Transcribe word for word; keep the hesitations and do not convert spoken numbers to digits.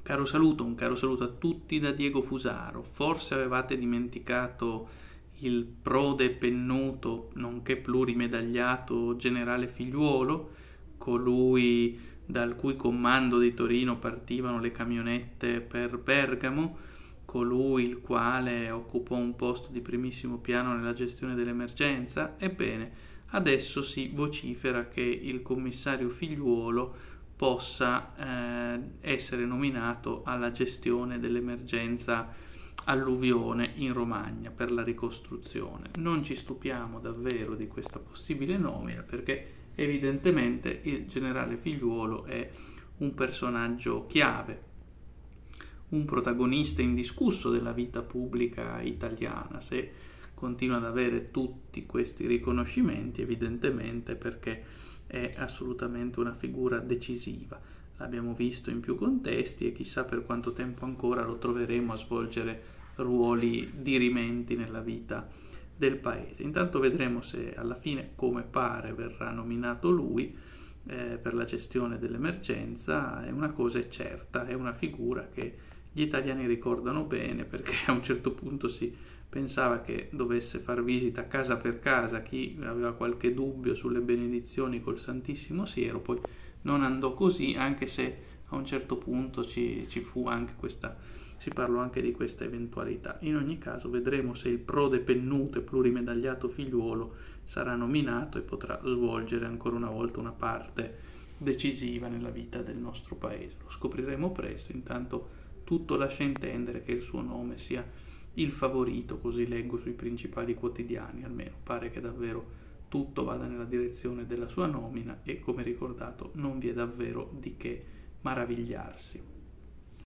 Caro saluto, un caro saluto a tutti da Diego Fusaro. Forse avevate dimenticato il prode pennuto, nonché plurimedagliato generale Figliuolo, colui dal cui comando di Torino partivano le camionette per Bergamo, colui il quale occupò un posto di primissimo piano nella gestione dell'emergenza. Ebbene, adesso si vocifera che il commissario Figliuolo possa eh, essere nominato alla gestione dell'emergenza alluvione in Romagna per la ricostruzione. Non ci stupiamo davvero di questa possibile nomina, perché evidentemente il generale Figliuolo è un personaggio chiave, un protagonista indiscusso della vita pubblica italiana. Se continua ad avere tutti questi riconoscimenti, evidentemente perché è assolutamente una figura decisiva. L'abbiamo visto in più contesti e chissà per quanto tempo ancora lo troveremo a svolgere ruoli dirimenti nella vita del paese. Intanto vedremo se alla fine, come pare, verrà nominato lui eh, per la gestione dell'emergenza. È una cosa è certa, è una figura che gli italiani ricordano bene, perché a un certo punto si pensava che dovesse far visita casa per casa chi aveva qualche dubbio sulle benedizioni col Santissimo Siero. Poi non andò così, anche se a un certo punto ci, ci fu anche questa, si parlò anche di questa eventualità. In ogni caso vedremo se il prode pennuto e plurimedagliato Figliuolo sarà nominato e potrà svolgere ancora una volta una parte decisiva nella vita del nostro paese. Lo scopriremo presto. Intanto tutto lascia intendere che il suo nome sia il favorito, così leggo sui principali quotidiani. Almeno pare che davvero tutto vada nella direzione della sua nomina e, come ricordato, non vi è davvero di che maravigliarsi.